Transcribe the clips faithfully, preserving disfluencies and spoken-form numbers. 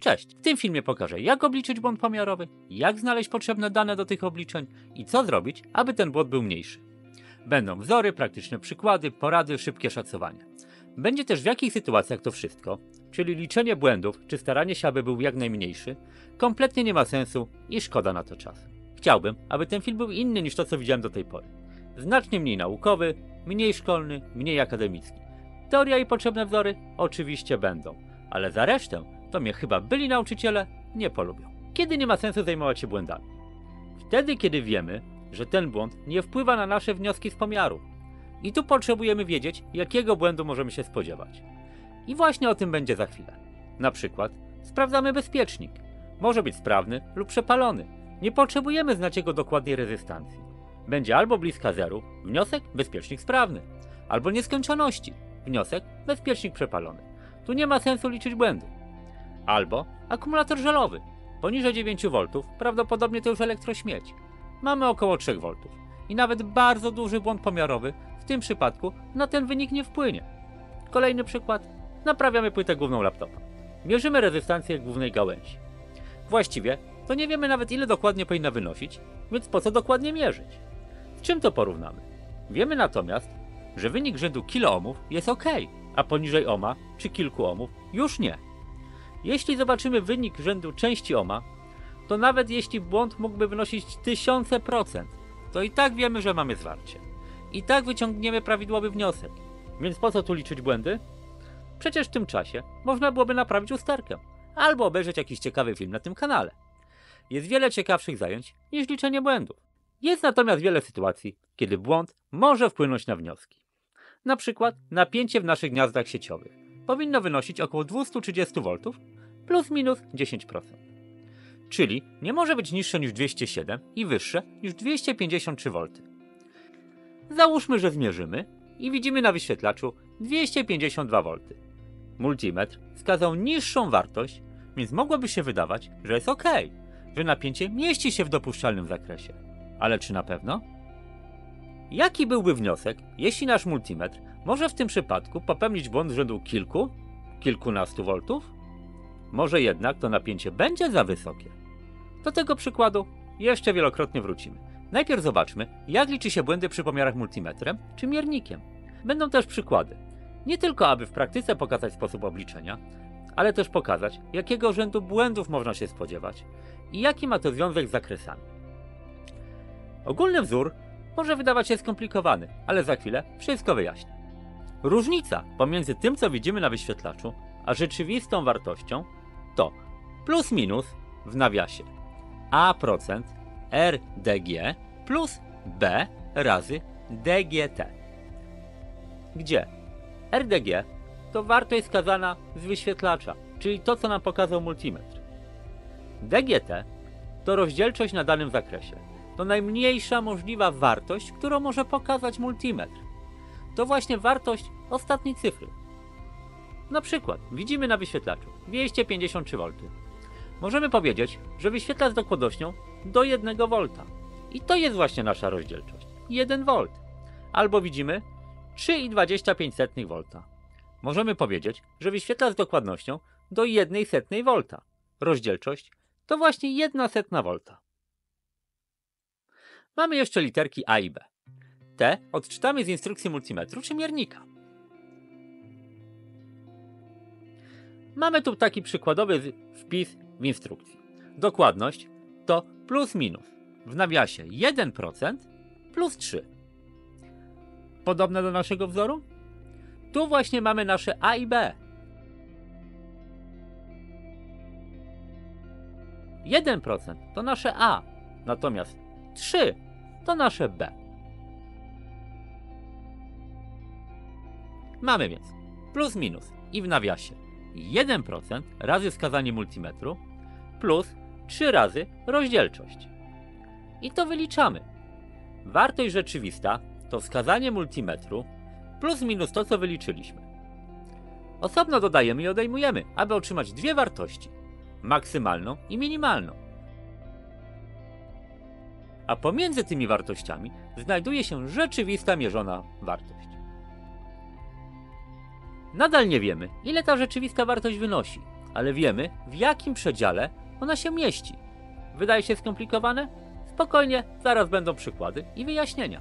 Cześć! W tym filmie pokażę, jak obliczyć błąd pomiarowy, jak znaleźć potrzebne dane do tych obliczeń i co zrobić, aby ten błąd był mniejszy. Będą wzory, praktyczne przykłady, porady, szybkie szacowania. Będzie też w jakich sytuacjach to wszystko, czyli liczenie błędów czy staranie się, aby był jak najmniejszy, kompletnie nie ma sensu i szkoda na to czasu. Chciałbym, aby ten film był inny niż to, co widziałem do tej pory. Znacznie mniej naukowy, mniej szkolny, mniej akademicki. Teoria i potrzebne wzory oczywiście będą, ale za resztę to mnie chyba byli nauczyciele nie polubią. Kiedy nie ma sensu zajmować się błędami? Wtedy, kiedy wiemy, że ten błąd nie wpływa na nasze wnioski z pomiaru. I tu potrzebujemy wiedzieć, jakiego błędu możemy się spodziewać. I właśnie o tym będzie za chwilę. Na przykład sprawdzamy bezpiecznik. Może być sprawny lub przepalony. Nie potrzebujemy znać jego dokładnej rezystancji. Będzie albo bliska zeru, wniosek bezpiecznik sprawny, albo nieskończoności, wniosek bezpiecznik przepalony. Tu nie ma sensu liczyć błędu. Albo akumulator żelowy, poniżej dziewięć woltów, prawdopodobnie to już elektrośmieć. Mamy około trzy woltów i nawet bardzo duży błąd pomiarowy w tym przypadku na ten wynik nie wpłynie. Kolejny przykład. Naprawiamy płytę główną laptopa. Mierzymy rezystancję głównej gałęzi. Właściwie to nie wiemy nawet, ile dokładnie powinna wynosić, więc po co dokładnie mierzyć? Z czym to porównamy? Wiemy natomiast, że wynik rzędu kiloohmów jest ok, a poniżej ohma czy kilku ohmów już nie. Jeśli zobaczymy wynik rzędu części ohma, to nawet jeśli błąd mógłby wynosić tysiące procent, to i tak wiemy, że mamy zwarcie. I tak wyciągniemy prawidłowy wniosek. Więc po co tu liczyć błędy? Przecież w tym czasie można byłoby naprawić usterkę, albo obejrzeć jakiś ciekawy film na tym kanale. Jest wiele ciekawszych zajęć niż liczenie błędów. Jest natomiast wiele sytuacji, kiedy błąd może wpłynąć na wnioski. Na przykład napięcie w naszych gniazdach sieciowych powinno wynosić około dwieście trzydzieści woltów plus minus dziesięć procent. Czyli nie może być niższe niż dwieście siedem i wyższe niż dwieście pięćdziesiąt trzy wolty. Załóżmy, że zmierzymy i widzimy na wyświetlaczu dwieście pięćdziesiąt dwa wolty. Multimetr wskazał niższą wartość, więc mogłoby się wydawać, że jest ok, że napięcie mieści się w dopuszczalnym zakresie. Ale czy na pewno? Jaki byłby wniosek, jeśli nasz multimetr może w tym przypadku popełnić błąd rzędu kilku, kilkunastu woltów? Może jednak to napięcie będzie za wysokie. Do tego przykładu jeszcze wielokrotnie wrócimy. Najpierw zobaczmy, jak liczy się błędy przy pomiarach multimetrem czy miernikiem. Będą też przykłady. Nie tylko aby w praktyce pokazać sposób obliczenia, ale też pokazać, jakiego rzędu błędów można się spodziewać i jaki ma to związek z zakresami. Ogólny wzór może wydawać się skomplikowany, ale za chwilę wszystko wyjaśnię. Różnica pomiędzy tym, co widzimy na wyświetlaczu, a rzeczywistą wartością to plus minus w nawiasie a procent R D G plus B razy D G T, gdzie R D G to wartość wskazana z wyświetlacza, czyli to, co nam pokazał multimetr. D G T to rozdzielczość na danym zakresie. To najmniejsza możliwa wartość, którą może pokazać multimetr. To właśnie wartość ostatniej cyfry. Na przykład widzimy na wyświetlaczu dwieście pięćdziesiąt trzy wolty. Możemy powiedzieć, że wyświetla z dokładnością do jednego wolta. I to jest właśnie nasza rozdzielczość. jeden wolt. Albo widzimy trzy i dwadzieścia pięć setnych wolta. Możemy powiedzieć, że wyświetla z dokładnością do jednej setnej wolta. Rozdzielczość to właśnie jedna setna wolta. Mamy jeszcze literki A i B. Te odczytamy z instrukcji multimetru czy miernika. Mamy tu taki przykładowy wpis w instrukcji. Dokładność to plus minus w nawiasie jeden procent plus trzy. Podobne do naszego wzoru? Tu właśnie mamy nasze A i B. jeden procent to nasze A, natomiast trzy to nasze B. Mamy więc plus minus i w nawiasie jeden procent razy wskazanie multimetru plus trzy razy rozdzielczość. I to wyliczamy. Wartość rzeczywista to wskazanie multimetru plus minus to, co wyliczyliśmy. Osobno dodajemy i odejmujemy, aby otrzymać dwie wartości. Maksymalną i minimalną. A pomiędzy tymi wartościami znajduje się rzeczywista mierzona wartość. Nadal nie wiemy, ile ta rzeczywista wartość wynosi, ale wiemy, w jakim przedziale ona się mieści. Wydaje się skomplikowane? Spokojnie, zaraz będą przykłady i wyjaśnienia.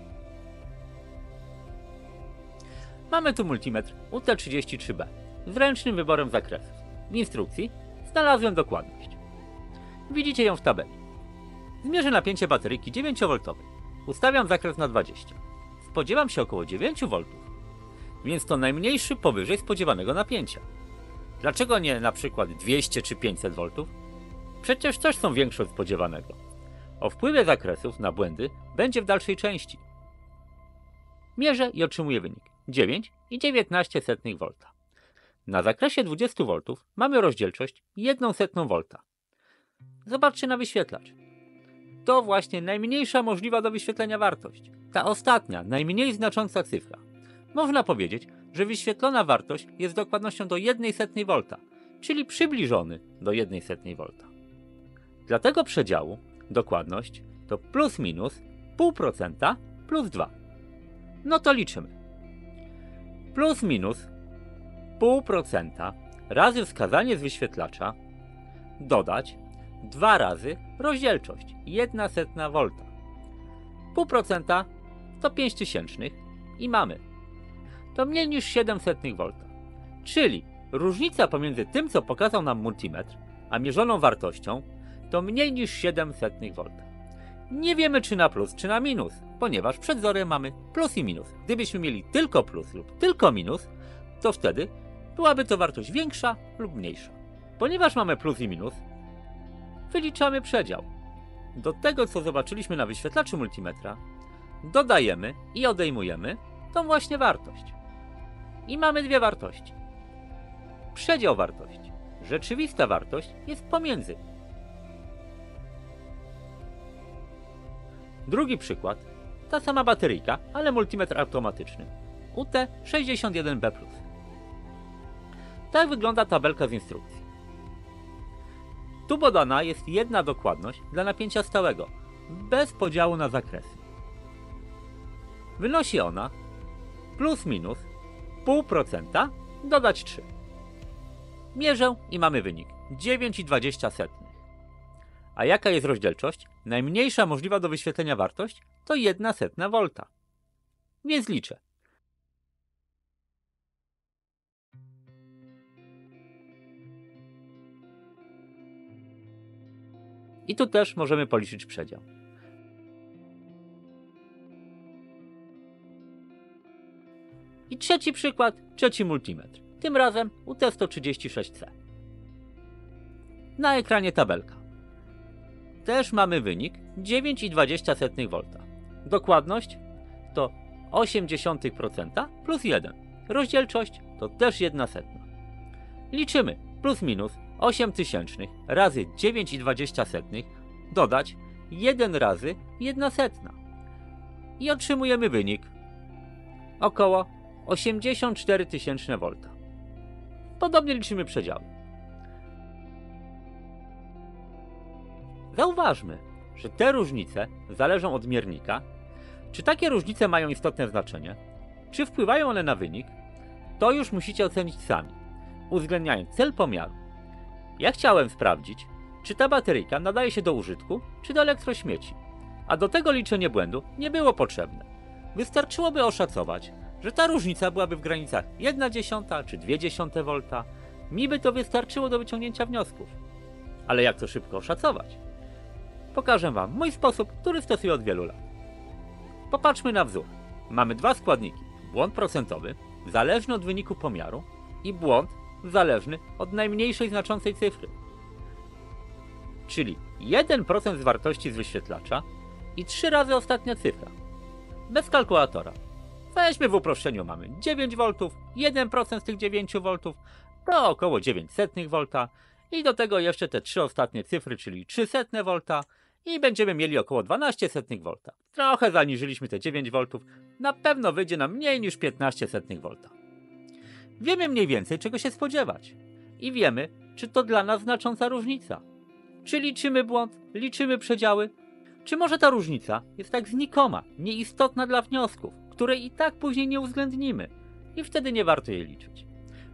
Mamy tu multimetr U T trzydzieści trzy B z ręcznym wyborem zakresów. W instrukcji znalazłem dokładność. Widzicie ją w tabeli. Zmierzę napięcie bateryjki dziewięciovoltowej. Ustawiam zakres na dwadzieścia. Spodziewam się około dziewięć voltów, więc to najmniejszy powyżej spodziewanego napięcia. Dlaczego nie na przykład dwieście czy pięćset voltów? Przecież też są większe od spodziewanego. O wpływie zakresów na błędy będzie w dalszej części. Mierzę i otrzymuję wynik dziewięć i dziewiętnaście setnych volta. Na zakresie dwadzieścia voltów mamy rozdzielczość jeden setną volta. Zobaczcie na wyświetlacz. To właśnie najmniejsza możliwa do wyświetlenia wartość. Ta ostatnia, najmniej znacząca cyfra. Można powiedzieć, że wyświetlona wartość jest dokładnością do jeden setnej volta, czyli przybliżony do jeden setnej volta. Dla tego przedziału dokładność to plus minus zero przecinek pięć procent plus dwa. No to liczymy. Plus minus zero przecinek pięć procent razy wskazanie z wyświetlacza dodać dwa razy rozdzielczość jeden setna volta. Pół procenta to pięć tysięcznych i mamy. To mniej niż siedem setnych volta. Czyli różnica pomiędzy tym, co pokazał nam multimetr, a mierzoną wartością to mniej niż siedem setnych volta. Nie wiemy, czy na plus, czy na minus, ponieważ przed wzorem mamy plus i minus. Gdybyśmy mieli tylko plus lub tylko minus, to wtedy byłaby to wartość większa lub mniejsza. Ponieważ mamy plus i minus, wyliczamy przedział. Do tego, co zobaczyliśmy na wyświetlaczu multimetra, dodajemy i odejmujemy tą właśnie wartość. I mamy dwie wartości. Przedział wartości. Rzeczywista wartość jest pomiędzy. Drugi przykład. Ta sama bateryjka, ale multimetr automatyczny. U T sześćdziesiąt jeden B plus. Tak wygląda tabelka z instrukcji. Tu podana jest jedna dokładność dla napięcia stałego, bez podziału na zakresy. Wynosi ona plus minus zero przecinek pięć procent dodać trzy. Mierzę i mamy wynik dziewięć i dwadzieścia setnych. A jaka jest rozdzielczość? Najmniejsza możliwa do wyświetlenia wartość to jedna setna volta. Więc liczę. I tu też możemy policzyć przedział. I trzeci przykład, trzeci multimetr. Tym razem U T sto trzydzieści sześć C. Na ekranie tabelka. Też mamy wynik dziewięć i dwadzieścia setnych volta. Dokładność to osiem dziesiątych procent plus jeden. Rozdzielczość to też jedna setna. Liczymy plus minus osiem tysięcznych razy dziewięć i dwadzieścia setnych dodać jeden razy jedna setna. I otrzymujemy wynik około osiemdziesiąt cztery tysięczne volta. Podobnie liczymy przedziały. Zauważmy, że te różnice zależą od miernika. Czy takie różnice mają istotne znaczenie? Czy wpływają one na wynik? To już musicie ocenić sami, uwzględniając cel pomiaru. Ja chciałem sprawdzić, czy ta bateryjka nadaje się do użytku, czy do elektrośmieci. A do tego liczenie błędu nie było potrzebne. Wystarczyłoby oszacować, że ta różnica byłaby w granicach jedna dziesiąta czy dwie dziesiąte volta. Mi by to wystarczyło do wyciągnięcia wniosków. Ale jak to szybko oszacować? Pokażę Wam mój sposób, który stosuję od wielu lat. Popatrzmy na wzór. Mamy dwa składniki. Błąd procentowy, zależny od wyniku pomiaru, i błąd zależny od najmniejszej znaczącej cyfry. Czyli jeden procent z wartości z wyświetlacza i trzy razy ostatnia cyfra. Bez kalkulatora. Weźmy w uproszczeniu, mamy dziewięć voltów, jeden procent z tych dziewięć voltów to około dziewięć setnych volta i do tego jeszcze te trzy ostatnie cyfry, czyli trzy setne volta i będziemy mieli około dwanaście setnych volta. Trochę zaniżyliśmy te dziewięć voltów, na pewno wyjdzie nam mniej niż piętnaście setnych volta. Wiemy mniej więcej, czego się spodziewać i wiemy, czy to dla nas znacząca różnica. Czy liczymy błąd, liczymy przedziały, czy może ta różnica jest tak znikoma, nieistotna dla wniosków, której i tak później nie uwzględnimy i wtedy nie warto jej liczyć.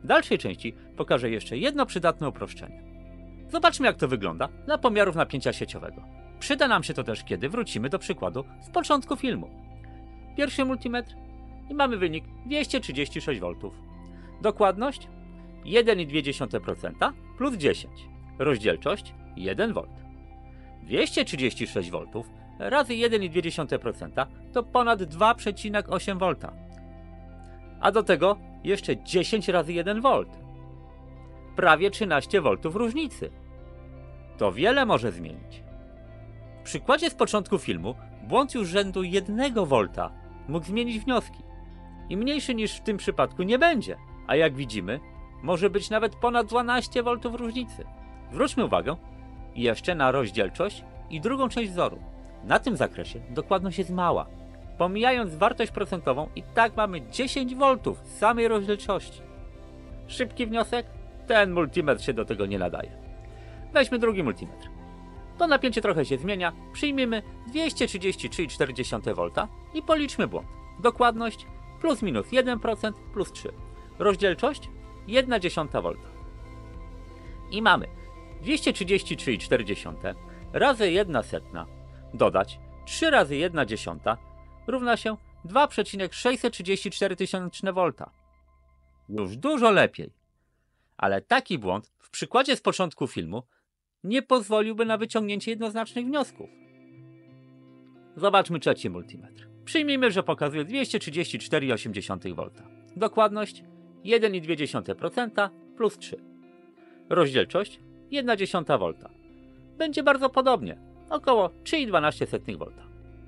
W dalszej części pokażę jeszcze jedno przydatne uproszczenie. Zobaczmy, jak to wygląda dla pomiarów napięcia sieciowego. Przyda nam się to też, kiedy wrócimy do przykładu z początku filmu. Pierwszy multimetr i mamy wynik dwieście trzydzieści sześć woltów. Dokładność jeden i dwie dziesiąte procent plus dziesięć. Rozdzielczość jeden wolt. dwieście trzydzieści sześć woltów razy jeden i dwie dziesiąte procent to ponad dwa przecinek osiem wolta. A do tego jeszcze dziesięć razy jeden wolt. Prawie trzynaście woltów różnicy. To wiele może zmienić. W przykładzie z początku filmu błąd już rzędu jednego wolta mógł zmienić wnioski. I mniejszy niż w tym przypadku nie będzie, a jak widzimy, może być nawet ponad dwanaście woltów różnicy. Zwróćmy uwagę jeszcze na rozdzielczość i drugą część wzoru. Na tym zakresie dokładność jest mała. Pomijając wartość procentową, i tak mamy dziesięć woltów z samej rozdzielczości. Szybki wniosek? Ten multimetr się do tego nie nadaje. Weźmy drugi multimetr. To napięcie trochę się zmienia. Przyjmijmy dwieście trzydzieści trzy i cztery dziesiąte wolta i policzmy błąd. Dokładność plus minus jeden procent plus trzy. Rozdzielczość jedna dziesiąta wolta. I mamy dwieście trzydzieści trzy i cztery dziesiąte razy jedna setna dodać trzy razy jedna dziesiąta równa się dwa przecinek sześćset trzydzieści cztery tysiące wolta. Już dużo lepiej. Ale taki błąd w przykładzie z początku filmu nie pozwoliłby na wyciągnięcie jednoznacznych wniosków. Zobaczmy trzeci multimetr. Przyjmijmy, że pokazuje dwieście trzydzieści cztery i osiem dziesiątych wolta. Dokładność jeden i dwie dziesiąte procent plus trzy. Rozdzielczość jedna dziesiąta wolta. Będzie bardzo podobnie, około trzy i dwanaście setnych wolta.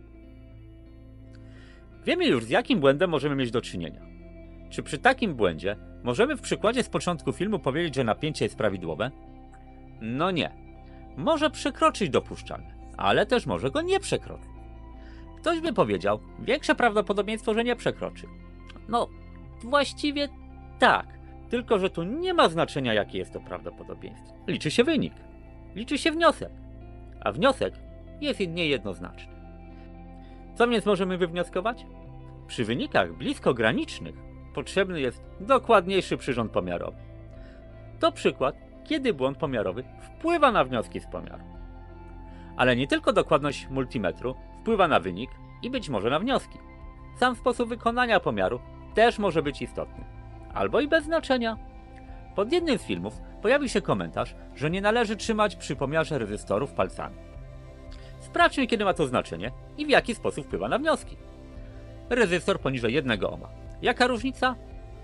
Wiemy już, z jakim błędem możemy mieć do czynienia. Czy przy takim błędzie możemy w przykładzie z początku filmu powiedzieć, że napięcie jest prawidłowe? No nie. Może przekroczyć dopuszczalne, ale też może go nie przekroczyć. Ktoś by powiedział, większe prawdopodobieństwo, że nie przekroczy. No, właściwie tak, tylko że tu nie ma znaczenia, jakie jest to prawdopodobieństwo. Liczy się wynik, liczy się wniosek, a wniosek jest niejednoznaczny. Co więc możemy wywnioskować? Przy wynikach blisko granicznych potrzebny jest dokładniejszy przyrząd pomiarowy. To przykład, kiedy błąd pomiarowy wpływa na wnioski z pomiaru. Ale nie tylko dokładność multimetru wpływa na wynik i być może na wnioski. Sam sposób wykonania pomiaru też może być istotny. Albo i bez znaczenia. Pod jednym z filmów pojawił się komentarz, że nie należy trzymać przy pomiarze rezystorów palcami. Sprawdźmy, kiedy ma to znaczenie i w jaki sposób wpływa na wnioski. Rezystor poniżej jednego ohma. Jaka różnica?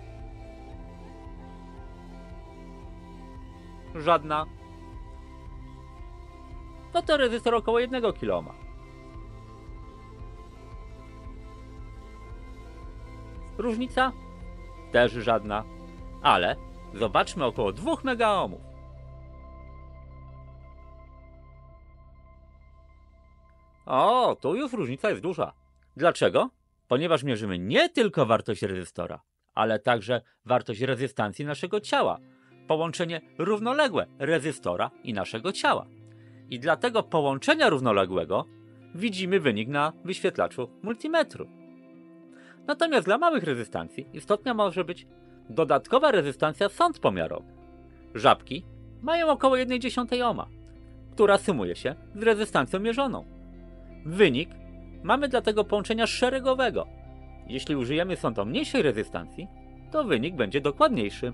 Żadna. No to rezystor około jednego kiloohma. Różnica? Też żadna. Ale zobaczmy około dwóch megaohmów. O, tu już różnica jest duża. Dlaczego? Ponieważ mierzymy nie tylko wartość rezystora, ale także wartość rezystancji naszego ciała. Połączenie równoległe rezystora i naszego ciała. I dla tego połączenia równoległego widzimy wynik na wyświetlaczu multimetru. Natomiast dla małych rezystancji istotna może być dodatkowa rezystancja sąd pomiarowy. Żabki mają około jedna dziesiąta ohma, która sumuje się z rezystancją mierzoną. Wynik mamy dla tego połączenia szeregowego. Jeśli użyjemy sąd o mniejszej rezystancji, to wynik będzie dokładniejszy.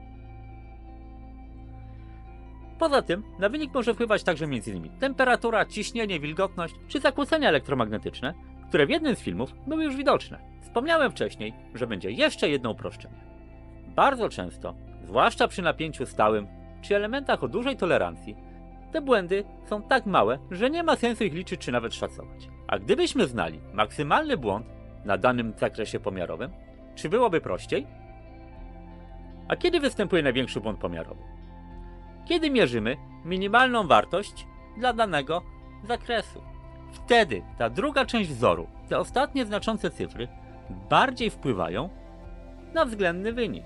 Poza tym na wynik może wpływać także m in temperatura, ciśnienie, wilgotność czy zakłócenia elektromagnetyczne, które w jednym z filmów były już widoczne. Wspomniałem wcześniej, że będzie jeszcze jedno uproszczenie. Bardzo często, zwłaszcza przy napięciu stałym czy elementach o dużej tolerancji, te błędy są tak małe, że nie ma sensu ich liczyć czy nawet szacować. A gdybyśmy znali maksymalny błąd na danym zakresie pomiarowym, czy byłoby prościej? A kiedy występuje największy błąd pomiarowy? Kiedy mierzymy minimalną wartość dla danego zakresu. Wtedy ta druga część wzoru, te ostatnie znaczące cyfry, bardziej wpływają na względny wynik.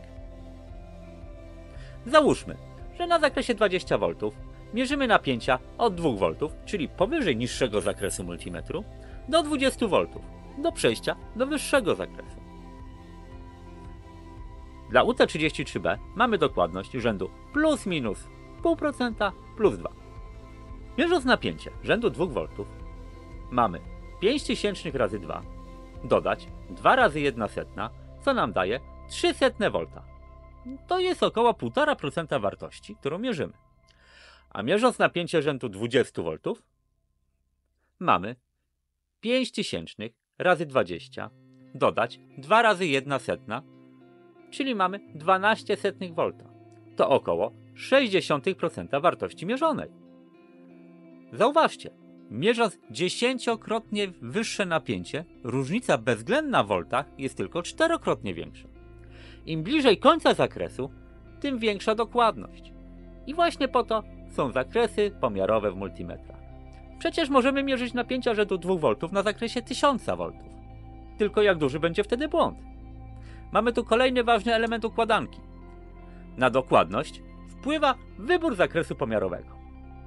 Załóżmy, że na zakresie dwadzieścia woltów mierzymy napięcia od dwóch woltów, czyli powyżej niższego zakresu multimetru, do dwudziestu woltów, do przejścia do wyższego zakresu. Dla U T trzydzieści trzy B mamy dokładność rzędu plus minus zero przecinek pięć procent plus dwa. Mierząc napięcie rzędu dwa V, mamy pięć tysięcznych razy dwa, dodać dwa razy jedna setna, co nam daje trzysta V. To jest około półtora procent wartości, którą mierzymy. A mierząc napięcie rzędu dwadzieścia V, mamy pięć tysięcznych razy dwadzieścia, dodać dwa razy jedna setna, czyli mamy dwanaście setnych V. To około sześćdziesiąt procent wartości mierzonej. Zauważcie, mierząc dziesięciokrotnie wyższe napięcie, różnica bezwzględna w voltach jest tylko czterokrotnie większa. Im bliżej końca zakresu, tym większa dokładność. I właśnie po to są zakresy pomiarowe w multimetrach. Przecież możemy mierzyć napięcia rzędu dwa V na zakresie tysiąc V. Tylko jak duży będzie wtedy błąd? Mamy tu kolejny ważny element układanki. Na dokładność wpływa wybór zakresu pomiarowego.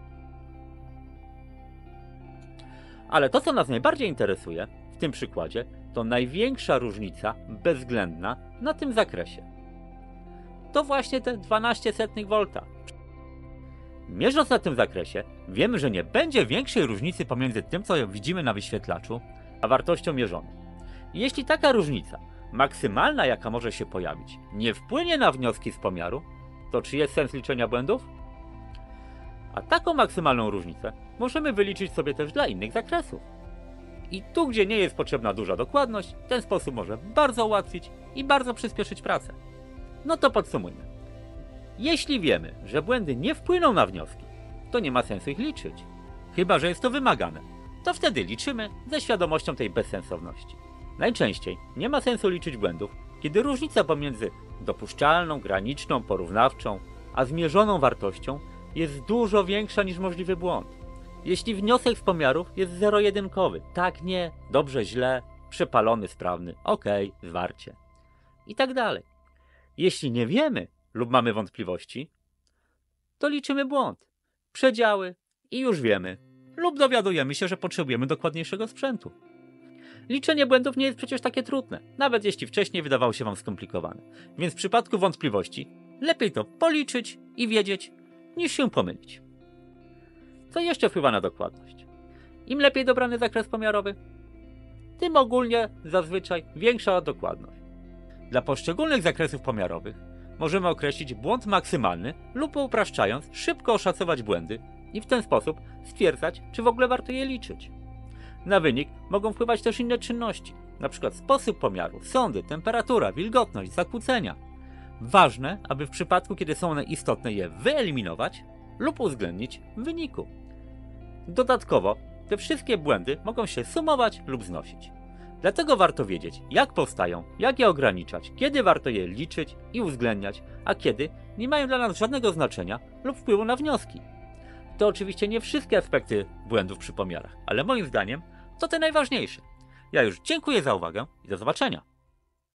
Ale to, co nas najbardziej interesuje w tym przykładzie, to największa różnica bezwzględna na tym zakresie. To właśnie te dwanaście setnych V. Mierząc na tym zakresie, wiemy, że nie będzie większej różnicy pomiędzy tym, co widzimy na wyświetlaczu, a wartością mierzoną. Jeśli taka różnica, maksymalna jaka może się pojawić, nie wpłynie na wnioski z pomiaru, to czy jest sens liczenia błędów? A taką maksymalną różnicę możemy wyliczyć sobie też dla innych zakresów. I tu, gdzie nie jest potrzebna duża dokładność, ten sposób może bardzo ułatwić i bardzo przyspieszyć pracę. No to podsumujmy. Jeśli wiemy, że błędy nie wpłyną na wnioski, to nie ma sensu ich liczyć. Chyba że jest to wymagane. To wtedy liczymy ze świadomością tej bezsensowności. Najczęściej nie ma sensu liczyć błędów, kiedy różnica pomiędzy dopuszczalną, graniczną, porównawczą, a zmierzoną wartością jest dużo większa niż możliwy błąd. Jeśli wniosek z pomiarów jest zero-jedynkowy, tak, nie, dobrze, źle, przepalony, sprawny, ok, zwarcie i tak dalej. Jeśli nie wiemy lub mamy wątpliwości, to liczymy błąd, przedziały i już wiemy, lub dowiadujemy się, że potrzebujemy dokładniejszego sprzętu. Liczenie błędów nie jest przecież takie trudne, nawet jeśli wcześniej wydawało się wam skomplikowane. Więc w przypadku wątpliwości lepiej to policzyć i wiedzieć, niż się pomylić. Co jeszcze wpływa na dokładność? Im lepiej dobrany zakres pomiarowy, tym ogólnie zazwyczaj większa dokładność. Dla poszczególnych zakresów pomiarowych możemy określić błąd maksymalny lub upraszczając, szybko oszacować błędy i w ten sposób stwierdzać, czy w ogóle warto je liczyć. Na wynik mogą wpływać też inne czynności, np. sposób pomiaru, sondy, temperatura, wilgotność, zakłócenia. Ważne, aby w przypadku, kiedy są one istotne, je wyeliminować lub uwzględnić w wyniku. Dodatkowo, te wszystkie błędy mogą się sumować lub znosić. Dlatego warto wiedzieć, jak powstają, jak je ograniczać, kiedy warto je liczyć i uwzględniać, a kiedy nie mają dla nas żadnego znaczenia lub wpływu na wnioski. To oczywiście nie wszystkie aspekty błędów przy pomiarach, ale moim zdaniem to te najważniejsze. Ja już dziękuję za uwagę i do zobaczenia.